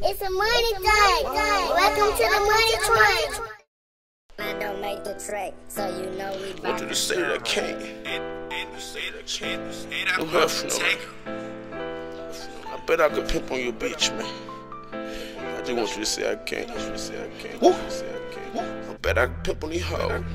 It's a money thing. Welcome to the money train. I don't make the track, so you know we want you to say that I can't. No huff, I bet I could pimp on your bitch, man. I just want you to say I can't. I bet I can pimp on these hoes. I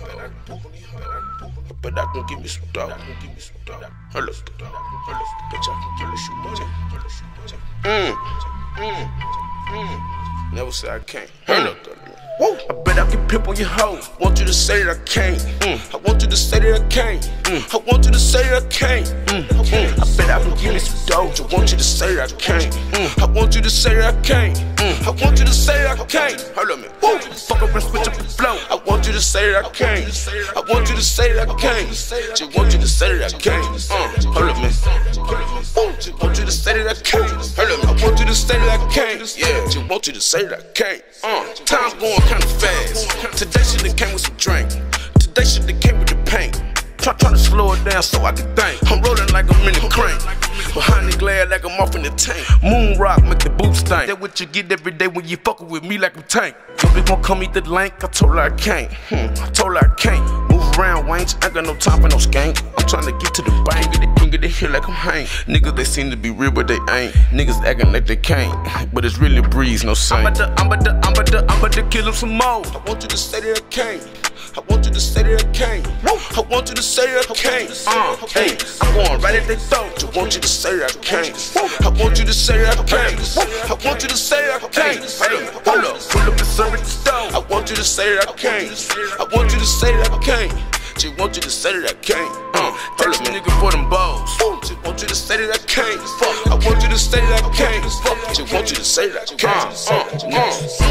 bet I can give me some dough. Hello, bitch, I can give you some money. Never say I can't. Hello, I bet I can pimp on your hoe. Want you to say that I can't. I want you to say that I can't. I want you to say that I can't. I bet I can give me some dough. I want you to say that I can't. I want you to say that I can't. I want you to say that I can't. Hold on, man. Fuck up and switch up the flow. I want you to say that I can't. I want you to say that I can't. Just want you to say that I can't. Hold up, man. Want you to say that I can't. Hold up, I want you to say that I can't. Yeah, just want you to say that I can't. Time's going kinda fast. Today shit that came with some drink. Today shit that came with the paint. Trying to slow it down so I can think. I'm rolling like I'm in a crane. Behind the glare like I'm off in the tank. Moon rock make the boots stink. That what you get every day when you fuckin' with me like I'm tank. Yo, bitch gon' come eat the lank. I told her I can't. I told her I can't. Move around, Wayne. I got no time for no skank. I'm trying to get to the bank. Get it here like I'm hang. Niggas they seem to be real but they ain't. Niggas acting like they can't. But it's really breeze, no saint. I'm about to kill him some more. I want you to say that I can't. I want you to say that I can't. I want you to say that I can't. Hey, I'm going right at their throat. I want you to say that I can't. I want you to say that I can't. I want you to say that I can't. Hey, hold up, pull up and serve at the stove. I want you to say that I can't. I want you to say that I can't. Just want you to say that I can't. Text me nigga for them balls. Just want you to say that I can't. I want you to say that I can't. Just want you to say that I can't.